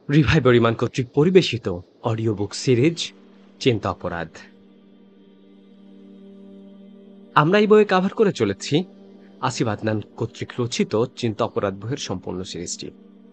রিভাই বরিমান কর্তৃক পরিবেশিত audio book series চিন্তা অপরাধ। আমরা এই বইয়ে কাভার করে চলেছি আসিফ আদনান কর্তৃক রচিত চিন্তা অপরাধ বইয়ের সম্পূর্ণ সিরিজটি।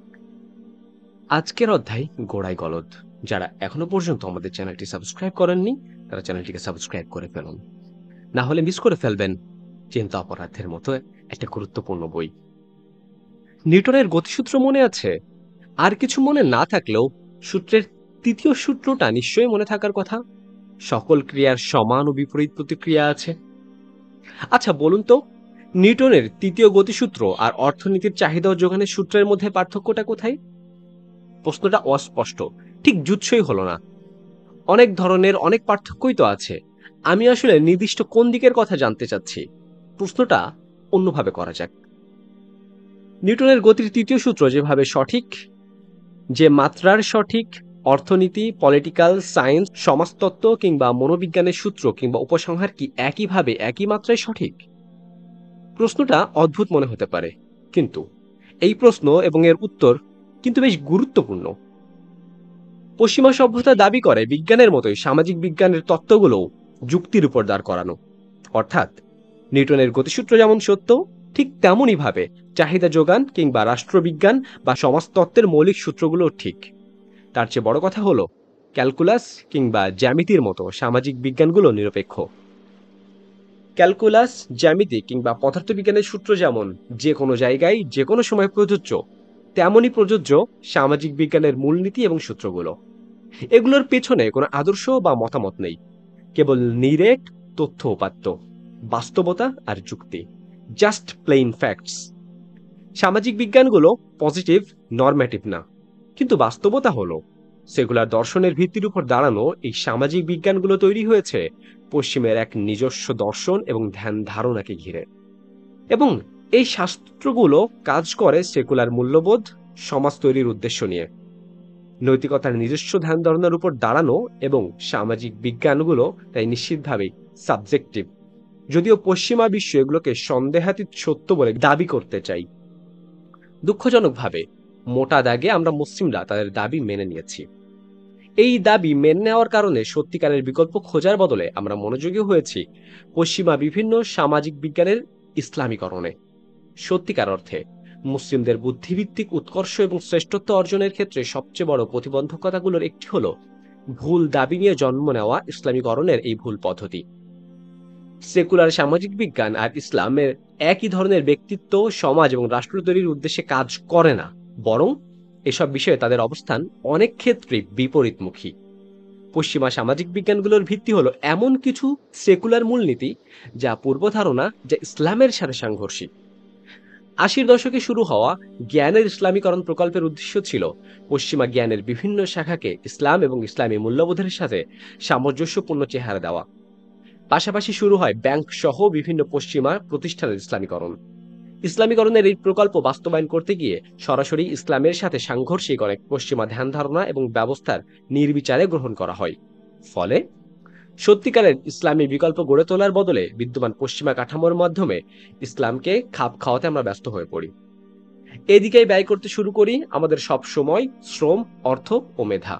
আজকের অধ্যায় গোড়ায় গলদ। যারা এখনো পর্যন্ত আমাদের চ্যানেলটি সাবস্ক্রাইব করেননি তারা চ্যানেলটিকে সাবস্ক্রাইব করে ফেলুন, না হলে মিস করে ফেলবেন চিন্তা অপরাধের মতো একটা গুরুত্বপূর্ণ বই। নিউটনের গতিসূত্র মনে আছে? আর কিছু মনে না থাকলেও সূত্রের তৃতীয় সূত্রটা নিশ্চয়ই মনে থাকার কথা। সকল ক্রিয়ার সমান ও বিপরীত প্রতিক্রিয়া আছে। আচ্ছা বলুন তো, নিউটনের তৃতীয় গতিসূত্র আর অর্থনীতির চাহিদা ও যোগানের সূত্রের মধ্যে পার্থক্যটা কোথায়? প্রশ্নটা অস্পষ্ট, ঠিক জুৎসই হলো না। অনেক ধরনের অনেক পার্থক্যই তো আছে। আমি আসলে নির্দিষ্ট কোন দিকের কথা জানতে চাচ্ছি। প্রশ্নটা অন্যভাবে করা যাক। নিউটনের গতির তৃতীয় সূত্র যেভাবে সঠিক, যে মাত্রার সঠিক, অর্থনীতি, পলিটিক্যাল সায়েন্স, সমাজতত্ত্ব কিংবা মনোবিজ্ঞানের সূত্র কিংবা উপসংহার কি একইভাবে একই মাত্রায় সঠিক? প্রশ্নটা অদ্ভুত মনে হতে পারে, কিন্তু এই প্রশ্ন এবং এর উত্তর কিন্তু বেশ গুরুত্বপূর্ণ। পশ্চিমা সভ্যতা দাবি করে বিজ্ঞানের মতোই সামাজিক বিজ্ঞানের তত্ত্বগুলোও যুক্তির উপর দাঁড় করানো। অর্থাৎ নিউটনের গতিসূত্র যেমন সত্য, ঠিক তেমনই ভাবে চাহিদা যোগান কিংবা রাষ্ট্রবিজ্ঞান বা সমাজতত্ত্বের মৌলিক সূত্রগুলো ঠিক। তার চেয়ে বড় কথা হলো ক্যালকুলাস কিংবা জ্যামিতির মতো সামাজিক বিজ্ঞানগুলো নিরপেক্ষ। ক্যালকুলাস, জ্যামিতি কিংবা পদার্থবিজ্ঞানের সূত্র যেমন যে কোনো জায়গায় যে কোনো সময় প্রযোজ্য, তেমনই প্রযোজ্য সামাজিক বিজ্ঞানের মূলনীতি এবং সূত্রগুলো। এগুলোর পেছনে কোনো আদর্শ বা মতামত নেই, কেবল নিরেট তথ্য উপাত্ত, বাস্তবতা আর যুক্তি, জাস্ট প্লেইন ফ্যাক্টস। সামাজিক বিজ্ঞানগুলো পজিটিভ, নরম্যাটিভ না, কিন্তু বাস্তবতা হলো সেগুলার দর্শনের ভিত্তির উপর দাঁড়ানো এই সামাজিক বিজ্ঞানগুলো তৈরি হয়েছে পশ্চিমের এক নিজস্ব দর্শন এবং ধ্যান ধারণাকে ঘিরে। এবং এই শাস্ত্রগুলো কাজ করে সেকুলার মূল্যবোধ, সমাজ তৈরির উদ্দেশ্য নিয়ে। নৈতিকতার নিজস্ব ধ্যান ধারণার উপর দাঁড়ানো এবং সামাজিক বিজ্ঞানগুলো তাই নিশ্চিতভাবেই সাবজেক্টিভ, যদিও পশ্চিমা বিশ্ব এগুলোকে সন্দেহাতীত সত্য বলে দাবি করতে চাই। দুঃখজনকভাবে মোটা দাগে আমরা মুসলিমরা তাদের দাবি মেনে নিয়েছি। এই দাবি মেনে নেওয়ার কারণে সত্যিকারের বিকল্প খোঁজার বদলে আমরা মনোযোগী হয়েছি পশ্চিমা বিভিন্ন সামাজিক বিজ্ঞানের ইসলামীকরণে। সত্যিকার অর্থে মুসলিমদের বুদ্ধিভিত্তিক উৎকর্ষ এবং শ্রেষ্ঠত্ব অর্জনের ক্ষেত্রে সবচেয়ে বড় প্রতিবন্ধকতাগুলোর একটি হলো ভুল দাবি নিয়ে জন্ম নেওয়া ইসলামীকরণের এই ভুল পদ্ধতি। সেকুলার সামাজিক বিজ্ঞান আর ইসলামের একই ধরনের ব্যক্তিত্ব, সমাজ এবং রাষ্ট্র তৈরির উদ্দেশ্যে কাজ করে না, বরং এসব বিষয়ে তাদের অবস্থান অনেক ক্ষেত্রে বিপরীতমুখী। পশ্চিমা সামাজিক বিজ্ঞানগুলোর ভিত্তি হলো এমন কিছু সেকুলার মূলনীতি যা পূর্বধারণা যা ইসলামের সাথে সাংঘর্ষিক। ৮০-র দশকে শুরু হওয়া জ্ঞানের ইসলামীকরণ প্রকল্পের উদ্দেশ্য ছিল পশ্চিমা জ্ঞানের বিভিন্ন শাখাকে ইসলাম এবং ইসলামী মূল্যবোধের সাথে সামঞ্জস্যপূর্ণ চেহারা দেওয়া। পাশাপাশি শুরু হয় ব্যাংক সহ বিভিন্ন পশ্চিমা প্রতিষ্ঠানের ইসলামীকরণ। ইসলামীকরণের এই প্রকল্প বাস্তবায়ন করতে গিয়ে সরাসরি ইসলামের সাথে সাংঘর্ষিক অনেক পশ্চিমা ধ্যান ধারণা এবং ব্যবস্থার নির্বিচারে গ্রহণ করা হয়। ফলে সত্যিকারের ইসলামী বিকল্প গড়ে তোলার বদলে বিদ্যমান পশ্চিমা কাঠামোর মাধ্যমে ইসলামকে খাপ খাওয়াতে আমরা ব্যস্ত হয়ে পড়ি। এদিকেই ব্যয় করতে শুরু করি আমাদের সব সময়, শ্রম, অর্থ ও মেধা।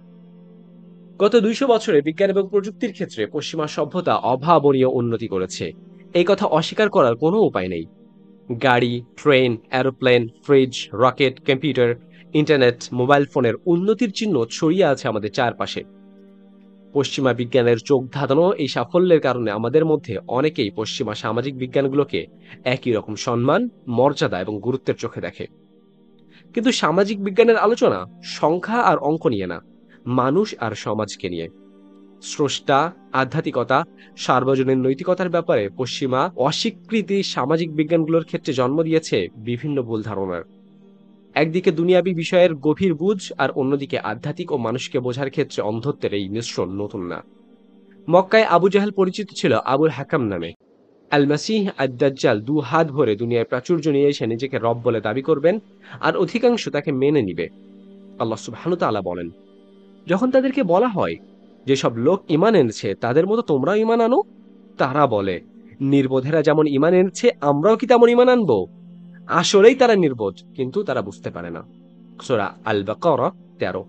গত ২০০ বছরে বিজ্ঞান এবং প্রযুক্তির ক্ষেত্রে পশ্চিমা সভ্যতা অভাবনীয় উন্নতি করেছে, এই কথা অস্বীকার করার কোনো উপায় নেই। গাড়ি, train, aeroplane, fridge, rocket, computer, internet, mobile ফোনের উন্নতির চিহ্ন ছড়িয়ে আছে আমাদের চারপাশে। পশ্চিমা বিজ্ঞানের চোখ ধাঁধানো এই সাফল্যের কারণে আমাদের মধ্যে অনেকেই পশ্চিমা সামাজিক বিজ্ঞানগুলোকে একই রকম সম্মান, মর্যাদা এবং গুরুত্বের চোখে দেখে। কিন্তু সামাজিক বিজ্ঞানের আলোচনা সংখ্যা আর অঙ্ক নিয়ে না, মানুষ আর সমাজকে নিয়ে। স্রষ্টা, আধ্যাত্মিকতা, সার্বজনীন নৈতিকতার ব্যাপারে পশ্চিমা অস্বীকৃতি সামাজিক বিজ্ঞানগুলোর ক্ষেত্রে জন্ম দিয়েছে বিভিন্ন ভুল ধারণার। একদিকে দুনিয়াবী বিষয়ের গভীর বুঝ আর অন্যদিকে আধ্যাত্মিক ও মানুষকে বোঝার ক্ষেত্রে অন্ধত্বের এই মিশ্রণ নতুন না। মক্কায় আবু জাহেল পরিচিত ছিল আবুল হাকাম নামে। আল মাসিহ আদ-দাজ্জাল ২ হাত ভরে দুনিয়ায় প্রাচুর্য নিয়ে এসে নিজেকে রব বলে দাবি করবেন, আর অধিকাংশ তাকে মেনে নিবে। আল্লাহ সুবহানাহু ওয়া তাআলা বলেন, যখন তাদেরকে বলা হয় যেসব লোক ঈমান এনেছে তাদের মতো তোমরাও ঈমান আনো, তারা বলে, নির্বোধেরা যেমন ঈমান এনেছে আমরাও কি তেমন ঈমান আনবো? আসলেই তারা নির্বোধ, কিন্তু তারা বুঝতে পারে না। সূরা আল বাকারা 13।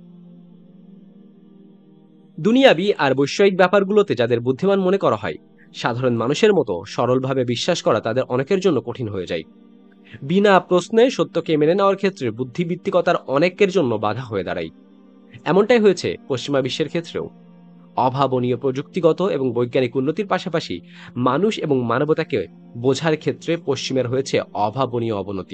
দুনিয়াবি আর বৈষয়িক ব্যাপারগুলোতে যাদের বুদ্ধিমান মনে করা হয়, সাধারণ মানুষের মতো সরলভাবে বিশ্বাস করা তাদের অনেকের জন্য কঠিন হয়ে যায়। বিনা প্রশ্নে সত্যকে মেনে নেওয়ার ক্ষেত্রে বুদ্ধিবৃত্তিকতার অনেকের জন্য বাধা হয়ে দাঁড়ায়। এমনটাই হয়েছে পশ্চিমা বিশ্বের ক্ষেত্রেও। অভাবনীয় প্রযুক্তিগত এবং বৈজ্ঞানিক উন্নতির পাশাপাশি মানুষ এবং মানবতাকে বোঝার ক্ষেত্রে পশ্চিমের হয়েছে অভাবনীয় অবনতি।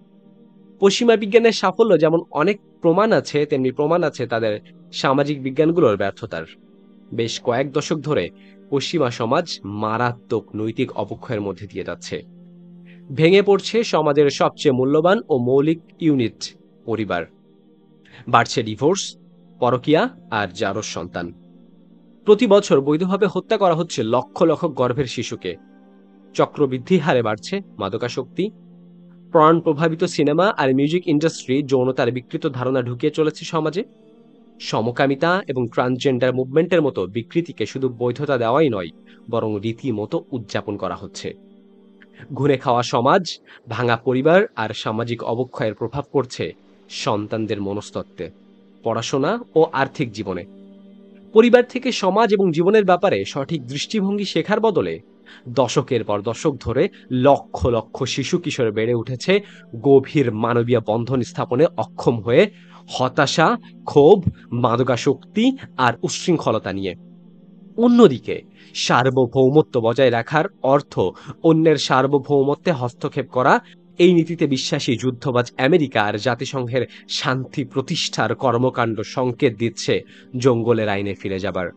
পশ্চিমা বিজ্ঞানের সাফল্য যেমন অনেক প্রমাণ আছে, তেমনি প্রমাণ আছে তাদের সামাজিক বিজ্ঞানগুলোর ব্যর্থতার। বেশ কয়েক দশক ধরে পশ্চিমা সমাজ মারাত্মক নৈতিক অবক্ষয়ের মধ্যে দিয়ে যাচ্ছে। ভেঙে পড়ছে সমাজের সবচেয়ে মূল্যবান ও মৌলিক ইউনিট, পরিবার। বাড়ছে ডিভোর্স, পরকীয়া আর জারজ সন্তান। প্রতি বছর বৈধভাবে হত্যা করা হচ্ছে লক্ষ লক্ষ গর্ভের শিশুকে। চক্রবৃদ্ধি হারে বাড়ছে মাদকাসক্তি। প্রাণ প্রভাবিত সিনেমা আর মিউজিক ইন্ডাস্ট্রি যৌনতার বিকৃত ধারণা ঢুকিয়ে চলেছে সমাজে। সমকামিতা এবং ট্রান্সজেন্ডার মুভমেন্টের মতো বিকৃতিকে শুধু বৈধতা দেওয়াই নয়, বরং রীতিমতো উদযাপন করা হচ্ছে। ঘুরে খাওয়া সমাজ, ভাঙা পরিবার আর সামাজিক অবক্ষয়ের প্রভাব পড়ছে সন্তানদের মনস্তত্ত্বে, পড়াশোনা ও আর্থিক জীবনে। পরিবার থেকে সমাজ এবং জীবনের ব্যাপারে সঠিক দৃষ্টিভঙ্গি শেখার বদলে দশকের পর দশক ধরে লক্ষ লক্ষ শিশু কিশোর বেড়ে উঠেছে গভীর মানবীয় বন্ধন স্থাপনে অক্ষম হয়ে, হতাশা, ক্ষোভ, মাদকাসক্তি আর উচ্ছৃঙ্খলতা নিয়ে। অন্যদিকে সার্বভৌমত্ব বজায় রাখার অর্থ অন্যের সার্বভৌমত্বে হস্তক্ষেপ করা, এই নীতিতে বিশ্বাসী যুদ্ধবাজ আমেরিকা আর জাতিসংঘের শান্তি প্রতিষ্ঠার কর্মকাণ্ড সংকেত দিচ্ছে জঙ্গলের আইনে ফিরে যাবার।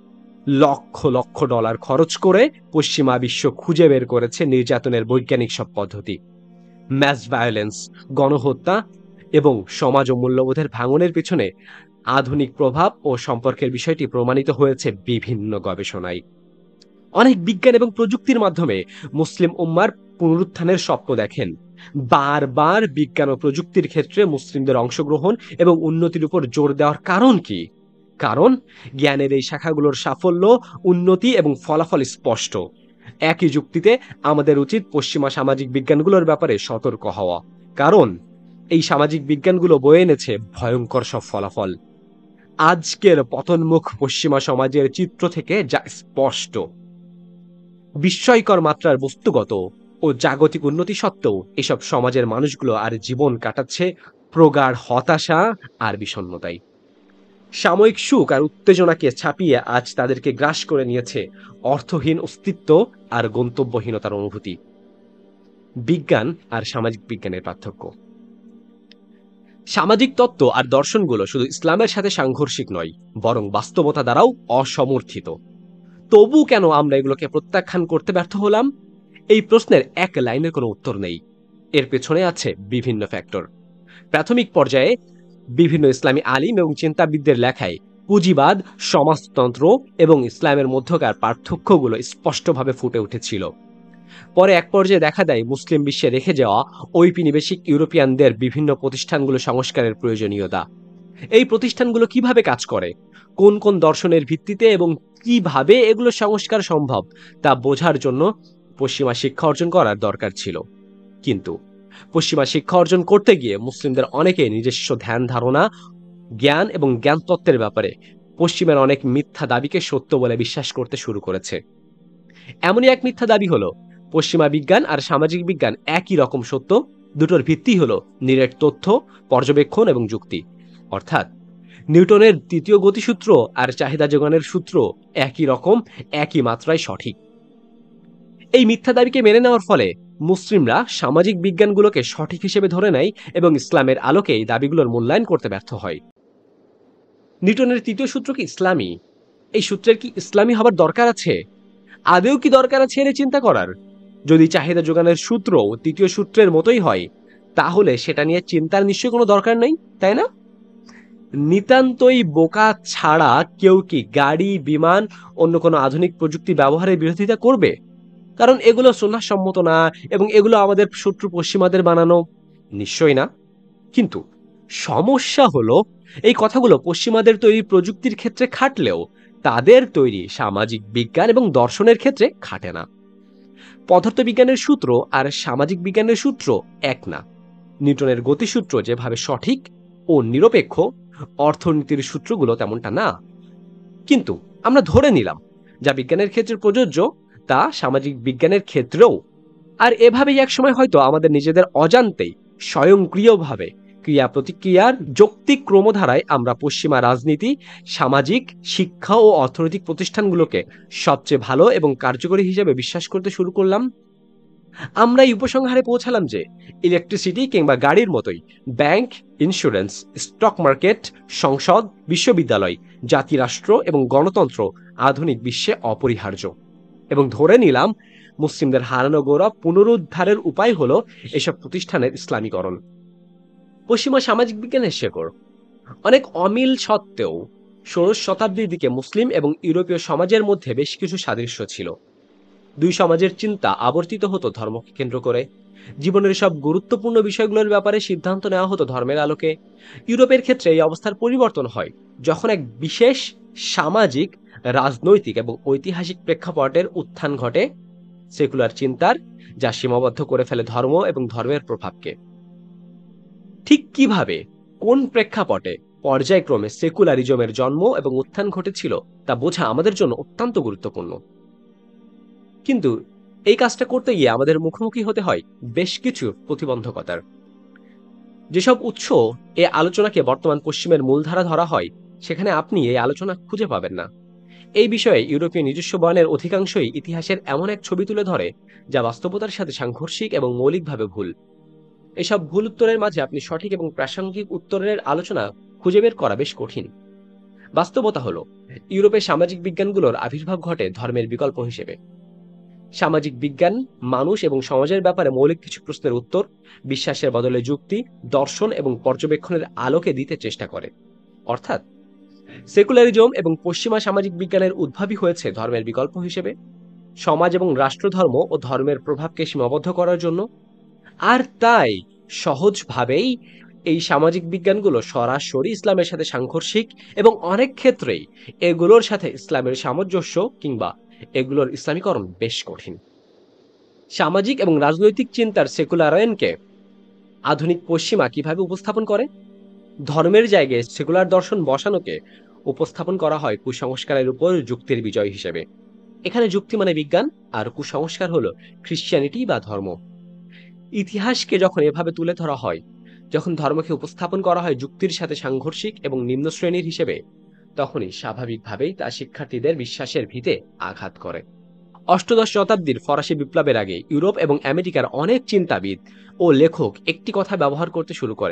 লক্ষ লক্ষ ডলার খরচ করে পশ্চিমা বিশ্ব খুঁজে বের করেছে নির্যাতনের বৈজ্ঞানিক সব পদ্ধতি। ম্যাস ভায়োলেন্স, গণহত্যা এবং সমাজ ও মূল্যবোধের ভাঙনের পিছনে আধুনিক প্রভাব ও সম্পর্কের বিষয়টি প্রমাণিত হয়েছে বিভিন্ন গবেষণায়। অনেক বিজ্ঞান এবং প্রযুক্তির মাধ্যমে মুসলিম উম্মার পুনরুত্থানের স্বপ্ন দেখেন। বারবার বিজ্ঞান ও প্রযুক্তির ক্ষেত্রে মুসলিমদের অংশগ্রহণ এবং উন্নতির উপর জোর দেওয়ার কারণ কি? কারণ জ্ঞানের এই শাখাগুলোর সাফল্য, উন্নতি এবং ফলাফল স্পষ্ট। একই যুক্তিতে আমাদের উচিত পশ্চিমা সামাজিক বিজ্ঞানগুলোর ব্যাপারে সতর্ক হওয়া, কারণ এই সামাজিক বিজ্ঞানগুলো বয়ে এনেছে ভয়ঙ্কর সব ফলাফল। আজকের পতনমুখ পশ্চিমা সমাজের চিত্র থেকে যা স্পষ্ট। বিস্ময়কর মাত্রার বস্তুগত ও জাগতিক উন্নতি সত্ত্বেও এসব সমাজের মানুষগুলো আর জীবন কাটাচ্ছে প্রগাঢ় হতাশা আর বিষণ্ণতায়। সাময়িক সুখ আর উত্তেজনাকে ছাপিয়ে আজ তাদেরকে গ্রাস করে নিয়েছে অর্থহীন অস্তিত্ব আর গন্তব্যহীনতার অনুভূতি। বিজ্ঞান আর সামাজিক বিজ্ঞানের পার্থক্য। সামাজিক তত্ত্ব আর দর্শনগুলো শুধু ইসলামের সাথে সাংঘর্ষিক নয়, বরং বাস্তবতা দ্বারাও অসমর্থিত। তবু কেন আমরা এগুলোকে প্রত্যাখ্যান করতে ব্যর্থ হলাম? এই প্রশ্নের এক লাইনের কোনো উত্তর নেই। এর পেছনে আছে বিভিন্ন ফ্যাক্টর। প্রাথমিক পর্যায়ে বিভিন্ন ইসলামী আলিম এবং চিন্তাবিদদের লেখায় পুঁজিবাদ, সমাজতন্ত্র এবং ইসলামের মধ্যকার পার্থক্যগুলো স্পষ্টভাবে ফুটে উঠেছিল। পরে এক পর্যায়ে দেখা দেয় মুসলিম বিশ্বে রেখে যাওয়া ঔপনিবেশিক ইউরোপিয়ানদের বিভিন্ন প্রতিষ্ঠানগুলো সংস্কারের প্রয়োজনীয়তা। এই প্রতিষ্ঠানগুলো কিভাবে কাজ করে, কোন কোন দর্শনের ভিত্তিতে এবং কিভাবে এগুলো সংস্কার সম্ভব তা বোঝার জন্য পশ্চিমা শিক্ষা অর্জন করার দরকার ছিল। কিন্তু পশ্চিমা শিক্ষা অর্জন করতে গিয়ে মুসলিমদের অনেকে নিজস্ব ধ্যান ধারণা, জ্ঞান এবং জ্ঞান তত্ত্বের ব্যাপারে পশ্চিমের অনেক মিথ্যা দাবিকে সত্য বলে বিশ্বাস করতে শুরু করেছে। এমনই এক মিথ্যা দাবি হলো পশ্চিমা বিজ্ঞান আর সামাজিক বিজ্ঞান একই রকম সত্য, দুটোর ভিত্তি হলো নিরেট তথ্য, পর্যবেক্ষণ এবং যুক্তি। অর্থাৎ নিউটনের তৃতীয় গতিসূত্র আর চাহিদা যোগানের সূত্র একই রকম, একই মাত্রায় সঠিক। এই মিথ্যা দাবিকে মেনে নেওয়ার ফলে মুসলিমরা সামাজিক বিজ্ঞানগুলোকে সঠিক হিসেবে ধরে নেয় এবং ইসলামের আলোকে এই দাবিগুলোর মূল্যায়ন করতে ব্যর্থ হয়। নিউটনের তৃতীয় সূত্র কি ইসলামী? এই সূত্রের কি ইসলামী হবার দরকার আছে? আদেও কি দরকার আছে এর চিন্তা করার? যদি চাহিদা যোগানের সূত্র তৃতীয় সূত্রের মতোই হয়, তাহলে সেটা নিয়ে চিন্তার নিশ্চয়ই কোনো দরকার নেই, তাই না? নিতান্তই বোকা ছাড়া কেউ কি গাড়ি, বিমান, অন্য কোনো আধুনিক প্রযুক্তি ব্যবহারের বিরোধিতা করবে? কারণ এগুলো সুন্নাহসম্মত না এবং এগুলো আমাদের শত্রু পশ্চিমাদের বানানো? নিশ্চয়ই না। কিন্তু সমস্যা হলো এই কথাগুলো পশ্চিমাদের তৈরি প্রযুক্তির ক্ষেত্রে খাটলেও তাদের তৈরি সামাজিক বিজ্ঞান এবং দর্শনের ক্ষেত্রে খাটে না। পদার্থবিজ্ঞানের সূত্র আর সামাজিক বিজ্ঞানের সূত্র এক না। নিউটনের গতিসূত্র যেভাবে সঠিক ও নিরপেক্ষ, অর্থনীতির সূত্রগুলো তেমনটা না। কিন্তু আমরা ধরে নিলাম যা বিজ্ঞানের ক্ষেত্রে প্রযোজ্য তা সামাজিক বিজ্ঞানের ক্ষেত্রেও। আর এভাবেই একসময় হয়তো আমাদের নিজেদের অজান্তেই স্বয়ংক্রিয়ভাবে ক্রিয়া প্রতিক্রিয়ার যৌক্তিক ক্রমধারায় আমরা পশ্চিমা রাজনীতি, সামাজিক, শিক্ষা ও অর্থনৈতিক প্রতিষ্ঠানগুলোকে সবচেয়ে ভালো এবং কার্যকরী হিসেবে বিশ্বাস করতে শুরু করলাম। আমরা এই উপসংহারে পৌঁছালাম যে ইলেকট্রিসিটি কিংবা গাড়ির মতোই ব্যাংক, ইন্স্যুরেন্স, স্টক মার্কেট, সংসদ, বিশ্ববিদ্যালয়, জাতিরাষ্ট্র এবং গণতন্ত্র আধুনিক বিশ্বে অপরিহার্য। এবং ধরে নিলাম মুসলিমদের হারানো গৌরব পুনরুদ্ধারের উপায় হলো এসব প্রতিষ্ঠানের ইসলামীকরণ। পশ্চিমা সামাজিক বিজ্ঞানের শেকড় অনেক অমিল সত্ত্বেও ষোড়শ শতাব্দীর দিকে মুসলিম এবং ইউরোপীয় সমাজের মধ্যে বেশ কিছু সাদৃশ্য ছিল। দুই সমাজের চিন্তা আবর্তিত হতো ধর্মকে কেন্দ্র করে। জীবনের সব গুরুত্বপূর্ণ বিষয়গুলোর ব্যাপারে সিদ্ধান্ত নেওয়া হতো ধর্মের আলোকে। ইউরোপের ক্ষেত্রে এই অবস্থার পরিবর্তন হয় যখন এক বিশেষ সামাজিক, রাজনৈতিক এবং ঐতিহাসিক প্রেক্ষাপটের উত্থান ঘটে সেকুলার চিন্তার, যা সীমাবদ্ধ করে ফেলে ধর্ম এবং ধর্মের প্রভাবকে। ঠিক কিভাবে, কোন প্রেক্ষাপটে, পর্যায়ক্রমে সেকুলারিজমের জন্ম এবং উত্থান ঘটেছিল তা বোঝা আমাদের জন্য অত্যন্ত গুরুত্বপূর্ণ। কিন্তু এই কাজটা করতে গিয়ে আমাদের মুখোমুখি হতে হয় বেশ কিছু প্রতিবন্ধকতার। যেসব উৎস এ আলোচনাকে বর্তমান পশ্চিমের মূলধারা ধরা হয় সেখানে আপনি এই আলোচনা খুঁজে পাবেন না। এই বিষয়ে ইউরোপীয় নিজস্ব বয়ানের অধিকাংশই ইতিহাসের এমন এক ছবি তুলে ধরে যা বাস্তবতার সাথে সাংঘর্ষিক এবং মৌলিকভাবে ভুল। এসব ভুল উত্তরের মাঝে আপনি সঠিক এবং প্রাসঙ্গিক উত্তরের আলোচনা খুঁজে বের করা বেশ কঠিন। বাস্তবতা হলো ইউরোপের সামাজিক বিজ্ঞানগুলোর আবির্ভাব ঘটে ধর্মের বিকল্প হিসেবে। সামাজিক বিজ্ঞান মানুষ এবং সমাজের ব্যাপারে মৌলিক কিছু প্রশ্নের উত্তর বিশ্বাসের বদলে যুক্তি, দর্শন এবং পর্যবেক্ষণের আলোকে দিতে চেষ্টা করে। অর্থাৎ সেকুলারিজম এবং পশ্চিমা সামাজিক বিজ্ঞানের উদ্ভাবই হয়েছে ধর্মের বিকল্প হিসেবে, সমাজ এবং রাষ্ট্রধর্ম ও ধর্মের প্রভাবকে সীমাবদ্ধ করার জন্য। আর তাই সহজভাবেই এই সামাজিক বিজ্ঞানগুলো সরাসরি ইসলামের সাথে সাংঘর্ষিক এবং অনেক ক্ষেত্রেই এগুলোর সাথে ইসলামের সামঞ্জস্য কিংবা এগুলোর ইসলামীকরণ বেশ কঠিন। সামাজিক এবং রাজনৈতিক চিন্তার সেকুলারায়নকে আধুনিক পশ্চিমা কিভাবে উপস্থাপন করে? ধর্মের জায়গায় সেকুলার দর্শন বসানোকে উপস্থাপন করা হয় কুসংস্কারের উপর যুক্তির বিজয় হিসেবে। এখানে যুক্তি মানে বিজ্ঞান, আর কুসংস্কার হলো খ্রিস্টানিটি বা ধর্ম। ইতিহাসকে যখন এভাবে তুলে ধরা হয়, যখন ধর্মকে উপস্থাপন করা হয় যুক্তির সাথে সাংঘর্ষিক এবং নিম্ন শ্রেণীর হিসেবে, তখনই স্বাভাবিকভাবেই তা শিক্ষার্থীদের বিশ্বাসের ভিতে আঘাত করে। অষ্টদশ শতাব্দীর ফরাসি বিপ্লবের আগে ইউরোপ এবং আমেরিকার অনেক চিন্তাবিদ ও লেখক একটি কথা ব্যবহার করতে শুরু করে,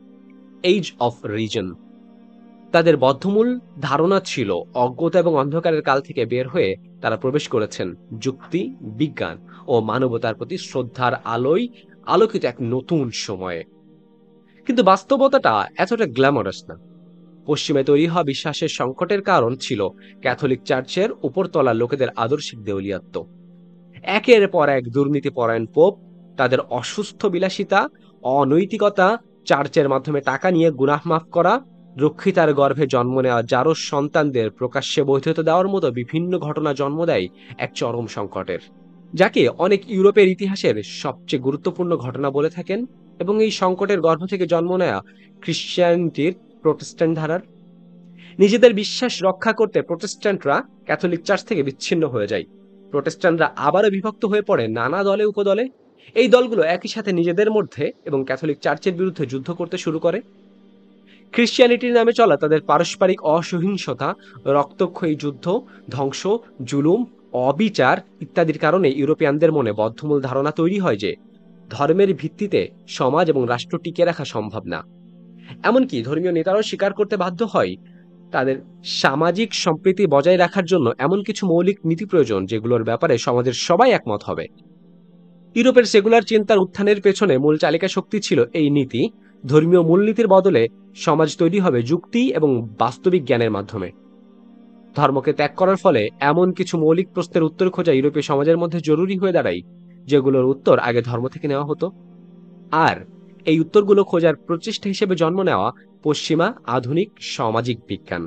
এজ অফ রিজন। তাদের বদ্ধমূল ধারণা ছিল অজ্ঞতা এবং অন্ধকারের কাল থেকে বের হয়ে তারা প্রবেশ করেছেন যুক্তি, বিজ্ঞান ও মানবতার প্রতি শ্রদ্ধার আলোয় আলোকিত এক নতুন সময়ে। কিন্তু বাস্তবতাটা এতটা গ্ল্যামারাস না। পশ্চিমে তৈরি হওয়া বিশ্বাসের সংকটের কারণ ছিল ক্যাথলিক চার্চের উপরতলার লোকেদের আদর্শিক দেউলিয়াত্ব। একের পর এক দুর্নীতিপরায়ণ পোপ, তাদের অসুস্থ বিলাসিতা, অনৈতিকতা, চার্চের মাধ্যমে টাকা নিয়ে গুনাহ মাফ করা, রক্ষিতার গর্ভে জন্ম নেওয়া জারজ সন্তানদের প্রকাশ্যে বৈধতা দেওয়ার মতো বিভিন্ন ঘটনা জন্ম দেয় এক চরম সংকটের, যাকে অনেক ইউরোপের ইতিহাসের সবচেয়ে গুরুত্বপূর্ণ ঘটনা বলে থাকেন। এবং এই সংকটের গর্ভ থেকে জন্ম নেওয়া খ্রিস্টানিটির প্রোটেস্ট্যান্ট ধারার। নিজেদের বিশ্বাস রক্ষা করতে প্রোটেস্ট্যান্টরা ক্যাথলিক চার্চ থেকে বিচ্ছিন্ন হয়ে যায়। প্রোটেস্ট্যান্টরা আবারও বিভক্ত হয়ে পড়ে নানা দলে উপদলে। এই দলগুলো একই সাথে নিজেদের মধ্যে এবং ক্যাথলিক চার্চের বিরুদ্ধে যুদ্ধ করতে শুরু করে। খ্রিস্টিয়ানিটির নামে চলা তাদের পারস্পরিক অসহিংসতা, রক্তক্ষয়ী যুদ্ধ, ধ্বংস, জুলুম, অবিচার ইত্যাদির কারণে ইউরোপিয়ানদের মনে বদ্ধমূল ধারণা তৈরি হয় যে ধর্মের ভিত্তিতে সমাজ এবং রাষ্ট্র টিকে রাখা সম্ভব না। এমনকি ধর্মীয় নেতারাও স্বীকার করতে বাধ্য হয় তাদের সামাজিক সম্প্রীতি বজায় রাখার জন্য এমন কিছু মৌলিক নীতি প্রয়োজন যেগুলোর ব্যাপারে সমাজের সবাই একমত হবে। ইউরোপের সেকুলার চিন্তার উত্থানের পেছনে মূল চালিকা শক্তি ছিল এই নীতি। ধর্মীয় মূলনীতির বদলে সমাজ তৈরি হবে যুক্তি এবং বাস্তবিক জ্ঞানের মাধ্যমে। ধর্মকে ত্যাগ করার ফলে এমন কিছু মৌলিক প্রশ্নের উত্তর খোঁজা ইউরোপীয় সমাজের মধ্যে জরুরি হয়ে দাঁড়ায় যেগুলোর উত্তর আগে ধর্ম থেকে নেওয়া হতো। আর এই উত্তরগুলো খোঁজার প্রচেষ্টা হিসেবে জন্ম নেওয়া পশ্চিমা আধুনিক সামাজিক বিজ্ঞান।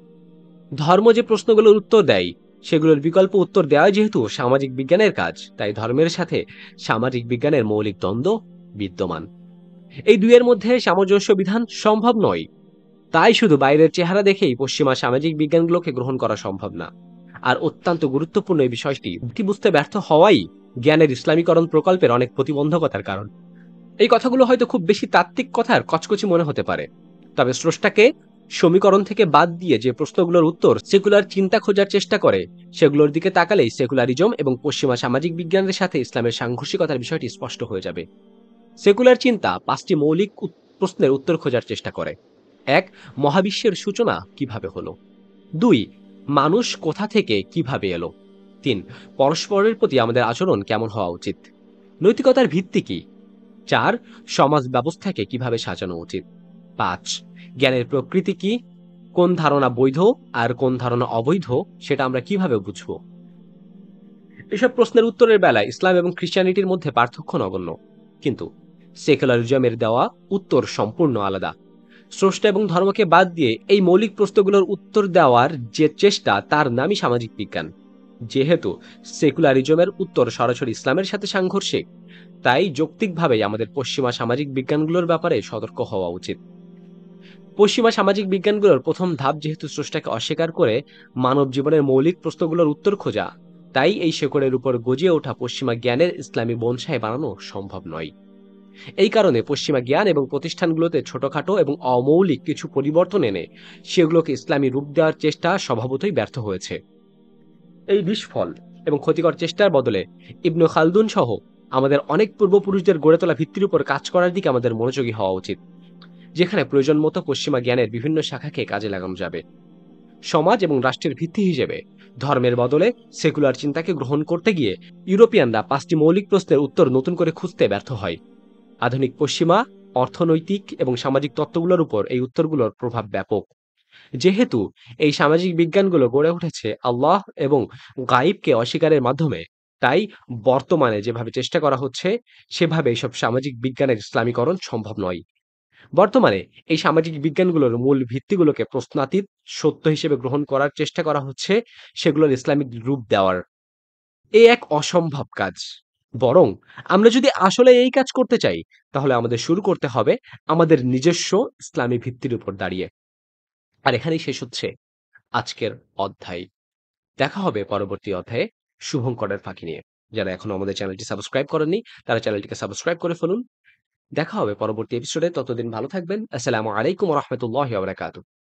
ধর্ম যে প্রশ্নগুলোর উত্তর দেয় সেগুলোর বিকল্প উত্তর দেওয়া যেহেতু সামাজিক বিজ্ঞানের কাজ, তাই ধর্মের সাথে সামাজিক বিজ্ঞানের মৌলিক দ্বন্দ্ব বিদ্যমান। এই দুইয়ের মধ্যে সামঞ্জস্য বিধান সম্ভব নয়। তাই শুধু বাইরের চেহারা দেখেই পশ্চিমা সামাজিক বিজ্ঞানগুলোকে গ্রহণ করা সম্ভব না। আর অত্যন্ত গুরুত্বপূর্ণ এই বিষয়টি বুঝতে ব্যর্থ হওয়াই জ্ঞানের ইসলামীকরণ প্রকল্পের অনেক প্রতিবন্ধকতার কারণ। এই কথাগুলো হয়তো খুব বেশি তাত্ত্বিক কথার কচকচি মনে হতে পারে, তবে স্রষ্টাকে সমীকরণ থেকে বাদ দিয়ে যে প্রশ্নগুলোর উত্তর সেকুলার চিন্তা খোঁজার চেষ্টা করে, সেগুলোর দিকে তাকালেই সেকুলারিজম এবং পশ্চিমা সামাজিক বিজ্ঞানের সাথে ইসলামের সাংঘর্ষিকতার বিষয়টি স্পষ্ট হয়ে যাবে। সেকুলার চিন্তা 5টি মৌলিক প্রশ্নের উত্তর খোঁজার চেষ্টা করে। 1. মহাবিশ্বের সূচনা কিভাবে হলো? 2. মানুষ কোথা থেকে কিভাবে এলো? 3. পরস্পরের প্রতি আমাদের আচরণ কেমন হওয়া উচিত? নৈতিকতার ভিত্তি কি? 4. সমাজ ব্যবস্থাকে কিভাবে সাজানো উচিত? 5. জ্ঞানের প্রকৃতি কি? কোন ধারণা বৈধ আর কোন ধারণা অবৈধ সেটা আমরা কিভাবে বুঝবো? এসব প্রশ্নের উত্তরের বেলায় ইসলাম এবং খ্রিস্টানিটির মধ্যে পার্থক্য নগণ্য, কিন্তু সেকুলারিজমের দেওয়া উত্তর সম্পূর্ণ আলাদা। স্রষ্টা এবং ধর্মকে বাদ দিয়ে এই মৌলিক প্রশ্নগুলোর উত্তর দেওয়ার যে চেষ্টা, তার নামই সামাজিক বিজ্ঞান। যেহেতু সেকুলারিজমের উত্তর সরাসরি ইসলামের সাথে সাংঘর্ষিক, তাই যৌক্তিকভাবেই আমাদের পশ্চিমা সামাজিক বিজ্ঞানগুলোর ব্যাপারে সতর্ক হওয়া উচিত। পশ্চিমা সামাজিক বিজ্ঞানগুলোর প্রথম ধাপ যেহেতু স্রষ্টাকে অস্বীকার করে মানব জীবনের মৌলিক প্রশ্নগুলোর উত্তর খোঁজা, তাই এই শেকড়ের উপর গজিয়ে ওঠা পশ্চিমা জ্ঞানের ইসলামী বনসাই বানানো সম্ভব নয়। এই কারণে পশ্চিমা জ্ঞান এবং প্রতিষ্ঠানগুলোতে ছোটখাটো এবং অমৌলিক কিছু পরিবর্তন এনে সেগুলোকে ইসলামী রূপ দেওয়ার চেষ্টা স্বভাবতই ব্যর্থ হয়েছে। এই বিস্ফল এবং ক্ষতিকর চেষ্টার বদলে ইবনে খালদুন সহ আমাদের অনেক পূর্বপুরুষদের গড়ে তোলা ভিত্তির উপর কাজ করার দিকে আমাদের মনোযোগী হওয়া উচিত, যেখানে প্রয়োজন মতো পশ্চিমা জ্ঞানের বিভিন্ন শাখাকে কাজে লাগানো যাবে। সমাজ এবং রাষ্ট্রের ভিত্তি হিসেবে ধর্মের বদলে সেকুলার চিন্তাকে গ্রহণ করতে গিয়ে ইউরোপিয়ানরা 5টি মৌলিক প্রশ্নের উত্তর নতুন করে খুঁজতে ব্যর্থ হয়। আধুনিক পশ্চিমা অর্থনৈতিক এবং সামাজিক তত্ত্বগুলোর উপর এই উত্তরগুলোর প্রভাব ব্যাপক। যেহেতু এই সামাজিক বিজ্ঞানগুলো গড়ে উঠেছে আল্লাহ এবং গায়েবকে অস্বীকারের মাধ্যমে, তাই বর্তমানে যেভাবে চেষ্টা করা হচ্ছে সেভাবে এইসব সামাজিক বিজ্ঞানের ইসলামীকরণ সম্ভব নয়। বর্তমানে এই সামাজিক বিজ্ঞানগুলোর মূল ভিত্তিগুলোকে প্রশ্নাতীত সত্য হিসেবে গ্রহণ করার চেষ্টা করা হচ্ছে, সেগুলোর ইসলামিক রূপ দেওয়ার। এ এক অসম্ভব কাজ। বরং আমরা যদি আসলে এই কাজ করতে চাই, তাহলে আমাদের শুরু করতে হবে আমাদের নিজস্ব ইসলামী ভিত্তির উপর দাঁড়িয়ে। আর এখানেই শেষ হচ্ছে আজকের অধ্যায়। দেখা হবে পরবর্তী অধ্যায়ে শুভঙ্করের ফাঁকি নিয়ে। যারা এখনো আমাদের চ্যানেলটি সাবস্ক্রাইব করেননি, তারা চ্যানেলটিকে সাবস্ক্রাইব করে ফেলুন। দেখা হবে পরবর্তী এপিসোডে। ততদিন ভালো থাকবেন। আসসালামু আলাইকুম ওয়া রাহমাতুল্লাহি ওয়া বারাকাতুহু।